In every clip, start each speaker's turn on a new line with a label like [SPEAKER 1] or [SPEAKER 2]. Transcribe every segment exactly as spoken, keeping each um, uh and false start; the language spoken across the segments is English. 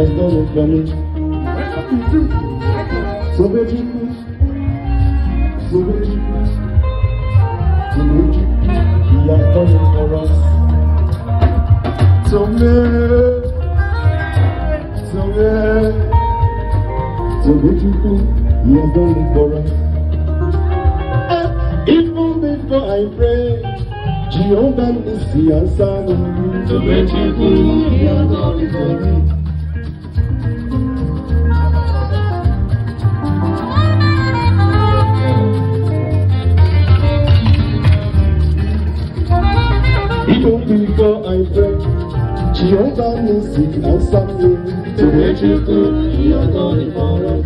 [SPEAKER 1] has done it for me. So beautiful, so beautiful, so beautiful, he has done it for us. So good, so good, so beautiful, he has done it for us. Even before I pray, Jehovah Nissi answered me. So beautiful, he has done it for me. Even before I pray, Jehovah Nissi answered me. So beautiful, he has done it for us.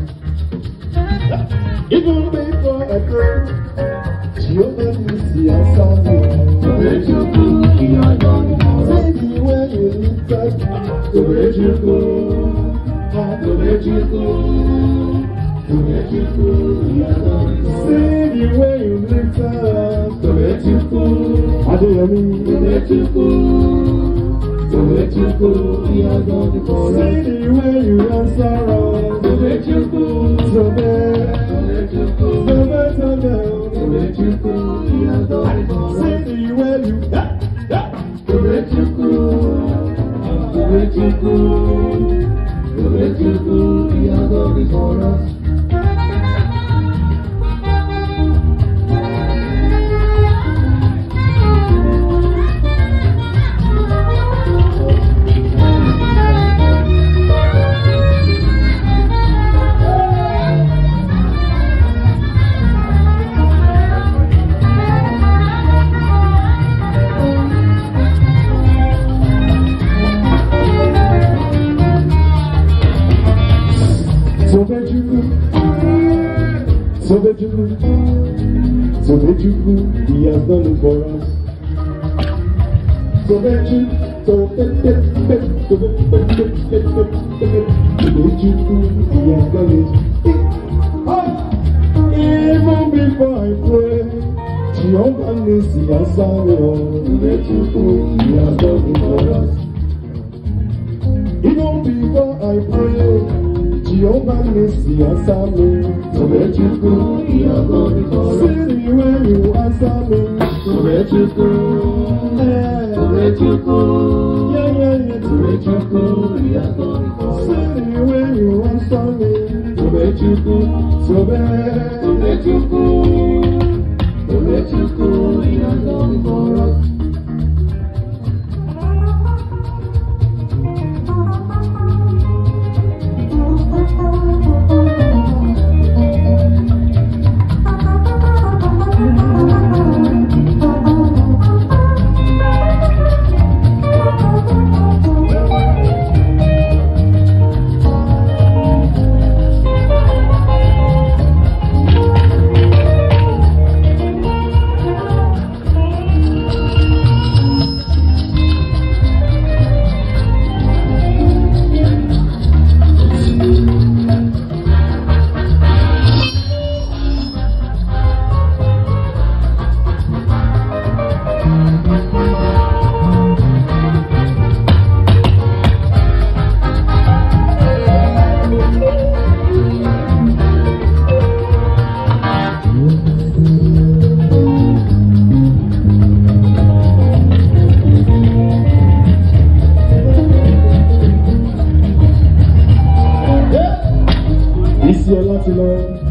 [SPEAKER 1] Even before I pray, Jehovah Nissi answered me. So beautiful, he has done it for us. See the way you lift up. So beautiful, so beautiful, so beautiful, he has done it for us. See the way you lift up. So beautiful, I do you mean? So beautiful, so beautiful, he has done it for us. See the way you answer us. So beautiful, so beautiful, so beautiful, so beautiful, he has done it for us. See the way you, so beautiful, so beautiful, so beautiful, he has done it for us. So beautiful, so beautiful, so beautiful, he has done it for us. So beautiful, so beautiful, so beautiful, he has done it. Even before I pray, Jehovah Nissi answered me. So beautiful, he has done it for us. Even before I pray, Jehovah Nissi answer me. So beautiful, he has done it for us. See the way you answer me. So beautiful, so beautiful, yeah, yeah, yeah. So beautiful, he has done it for us. See the way you answer me. So beautiful, so beautiful, so beautiful, he has done it for us. Lord,